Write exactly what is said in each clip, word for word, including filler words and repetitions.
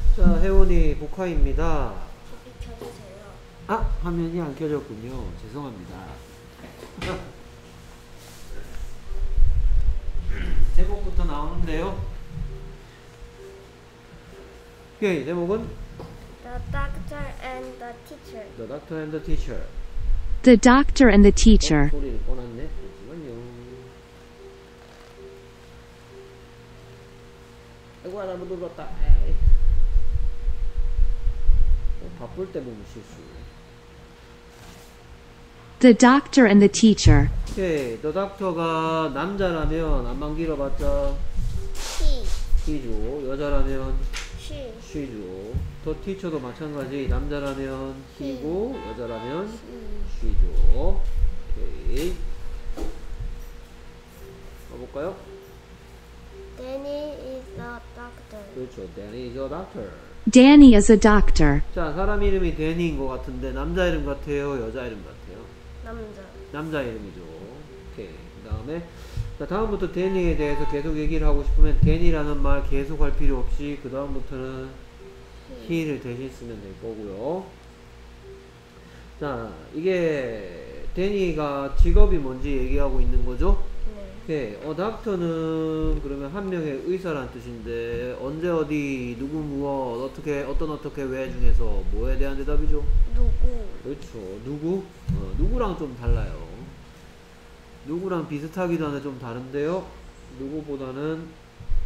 자, 혜원이 복화입니다. 불이 켜주세요. 아! 화면이 안 켜졌군요. 죄송합니다. 제목부터 나오는데요. 오케이, 제목은 The doctor and the teacher. The Doctor and the Teacher. The Doctor and the Teacher. 어, 소리를 꺼놨네. 잠시만요. 아이고, 잘못 눌렀다. 에이. 어, 바쁠 때 보면 실수. The Doctor and the Teacher. 오케이, The Doctor가 남자라면 안만 길어봤자 He, he죠. 여자라면 she, she죠. 더 티처도 마찬가지. 남자라면 he고 여자라면 she. she죠. 오케이. 가볼까요? Danny is a doctor. 그렇죠. Danny is a doctor. Danny is a doctor. 자, 사람 이름이 데니인 것 같은데 남자 이름 같아요? 여자 이름 같아요? 남자. 남자 이름이죠. 오케이. 그 다음에 자, 다음부터 데니에 대해서 계속 얘기를 하고 싶으면 데니라는 말 계속 할 필요 없이 그 다음부터는 he를 대신 쓰면 될 거고요. 자, 이게 데니가 직업이 뭔지 얘기하고 있는 거죠. 네. 오케이. 어, 닥터는 그러면 한 명의 의사란 뜻인데 언제 어디 누구 무엇 어떻게 어떤 어떻게 왜 중에서 뭐에 대한 대답이죠? 누구? 그렇죠. 누구? 어, 누구랑 좀 달라요. 누구랑 비슷하기도 한데 좀 다른데요. 누구보다는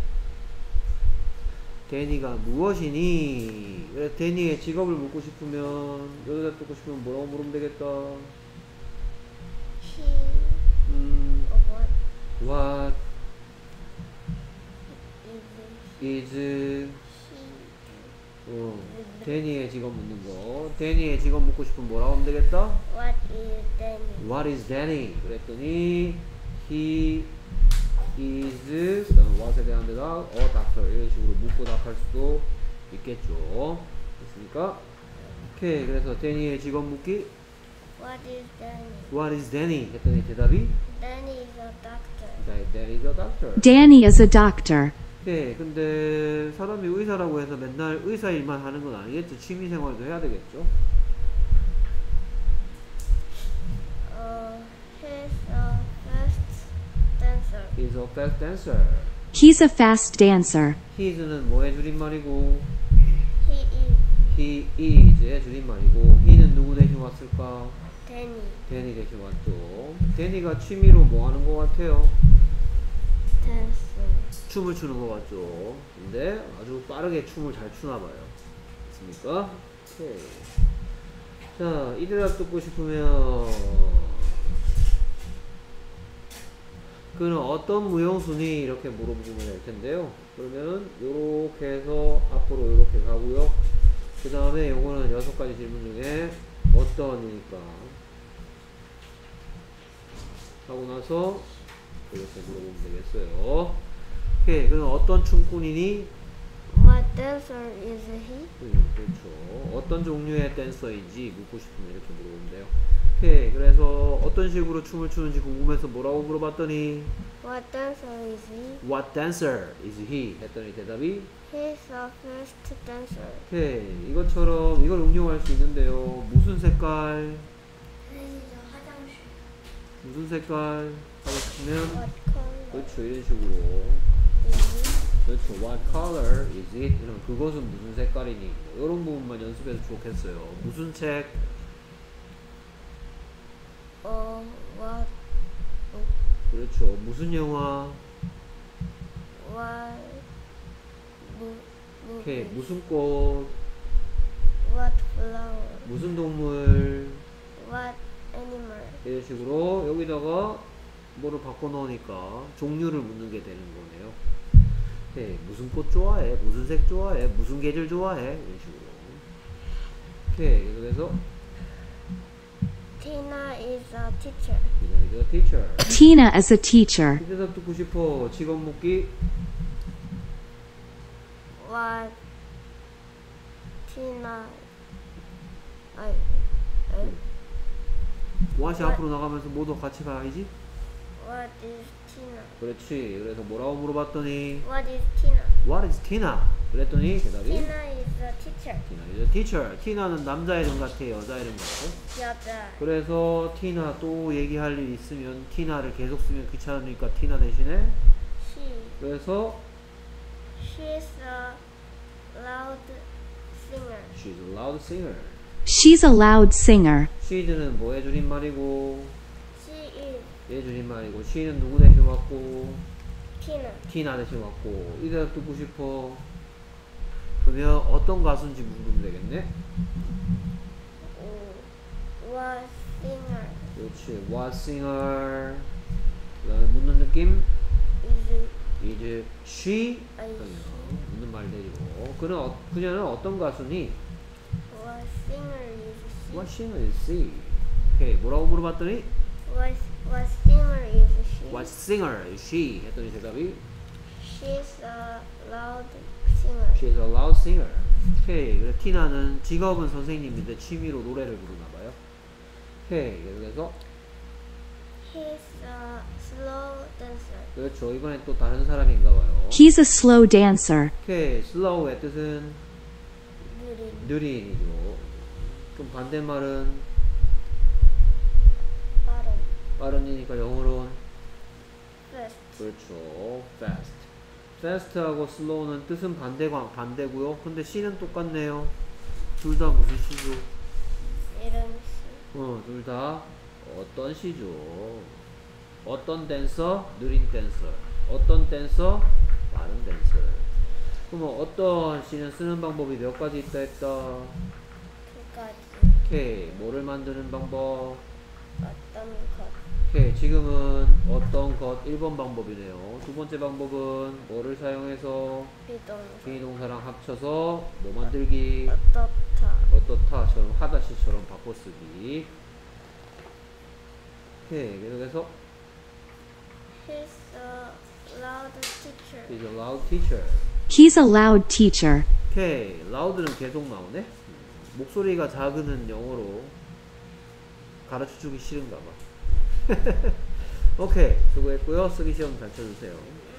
데니가 무엇이니? 그래, 데니의 직업을 묻고 싶으면 여기다 듣고 싶으면 뭐라고 물으면 되겠다. He, 음, or what what is is he? 어, 데니의 직업 묻는 거. 데니의 직업 묻고 싶으면 뭐라고 하면 되겠다? What is Danny? What is Danny? 그랬더니 he is 그 다음에 what에 대한 대답 a doctor 이런 식으로 묻고 답할 수도 있겠죠. 됐습니까? 오케이. 그래서 데니의 직업 묻기 What is Danny? What is Danny? 했더니 대답이 Danny is a doctor. Danny is a doctor. Danny is a doctor. 네, 근데 사람이 의사라고 해서 맨날 의사 일만 하는 건 아니겠죠. 취미생활도 해야 되겠죠. Uh, he's a fast dancer. He's a fast dancer. He's a fast dancer. He's는 뭐의 줄임말이고 He is He is의 줄임말이고 he는 누구 대신 왔을까? Danny. 데니 대신 왔죠. 데니가 취미로 뭐 하는 것 같아요? Dancer. 춤을 추는 것 같죠. 근데 아주 빠르게 춤을 잘 추나 봐요. 됐습니까? 오케이. 자, 이 대답 듣고 싶으면 그는 어떤 무용수니? 이렇게 물어보시면 될 텐데요. 그러면 요렇게 해서 앞으로 요렇게 가고요. 그 다음에 요거는 여섯 가지 질문 중에 어떤이니까 하고 나서 이렇게 물어보면 되겠어요. 오케이. 그럼 어떤 춤꾼이니? What dancer is he? 음, 그렇죠. 어떤 종류의 댄서인지 묻고 싶으면 이렇게 물어보면 돼요. 오케이. 그래서 어떤 식으로 춤을 추는지 궁금해서 뭐라고 물어봤더니 What dancer is he? What dancer is he? 했더니 대답이 He's a fast dancer. 오케이. 이것처럼 이걸 응용할 수 있는데요. 무슨 색깔? 무슨 색깔 하고 싶으면 What color 그렇죠. 이런 식으로 is he? 그렇죠. What color is it? 이런 그것은 무슨 색깔이니? 뭐 이런 부분만 연습해서 좋겠어요. 무슨 책? Uh, what 그렇죠. 무슨 영화? what mo- 오케이. movie? 무슨 꽃? What flower? 무슨 동물? What animal? 이런 식으로 여기다가 뭐를 바꿔 넣으니까 종류를 묻는 게 되는 거네요. 오케이. 무슨 꽃 좋아해? 무슨 색 좋아해? 무슨 계절 좋아해? 이런 식으로. 오케이. 그래서 Tina is a teacher. 이거 이거 teacher. Tina is a teacher. 이 대답 듣고 싶어. 직업 묻기. What Tina? I, I, what이 앞으로 나가면서 모두 같이 가야지. what is Tina? 그렇지. 그래서 뭐라고 물어봤더니 What is Tina? What is Tina? 그랬더니 대답이 Tina is teacher. 티나는 남자 이름 같아, 여자 이름 같아? 여자. 그래서 티나 또 얘기할 일 있으면 티나를 계속 쓰면 귀찮으니까 티나 대신에 She. 그래서 She's a loud singer. she's a loud singer. She's a loud singer. she's는 뭐의 줄임말이고 She is 얘 줄임말이고 she는 누구 대신 왔고 Tina. 티나 대신 왔고 이 대답 듣고 싶어. 그러면 어떤 가수인지 물으면 되겠네. Mm, was singer. 그렇지. what singer. 그 다음에 묻는 느낌 Is is she a 묻는 말 되고 그는 어, 그녀는 어떤 가수니? was singer is she. what singer is she? 오케이. 뭐라고 물어봤더니 Was was singer is she. what singer is she? 했더니 대답이 She's a loud singer. she's a loud singer. 오케이. 그래 티나는 직업은 선생님인데 취미로 노래를 부르나 봐요. 오케이. 그래서 He's a slow dancer. 그렇죠. 이번엔 또 다른 사람인가 봐요. He's a slow dancer. 오케이. slow의 뜻은 느린. 느린이죠. 좀 반대말은 빠른. 빠른이니까 영어로는 Fast. 그렇죠. fast. fast하고 slow는 뜻은 반대가 반대고요. 근데 C는 똑같네요. 둘 다 무슨 C죠? 이름 씨. 어, 둘 다 어떤 C죠? 어떤 댄서? 느린 댄서. 어떤 댄서? 빠른 댄서. 그럼 어떤 C는 쓰는 방법이 몇 가지 있다 했다. 두 가지. 오케이. 뭐를 만드는 방법? 어떤 것. 오케이. 지금은 어떤 것 일 번 방법이네요. 두 번째 방법은 뭐를 사용해서 비동사. 비동사랑 합쳐서 뭐 만들기? 어떻다. 어떻다처럼 하다시처럼 바꿔쓰기. 오케이. 그래서 He's a loud teacher. is a loud teacher. He's a loud teacher. 오케이. loud는 계속 나오네. 음, 목소리가 작은 영어로 가르쳐주기 싫은가 봐. 오케이. 수고했고요. 쓰기 시험 잘 쳐주세요.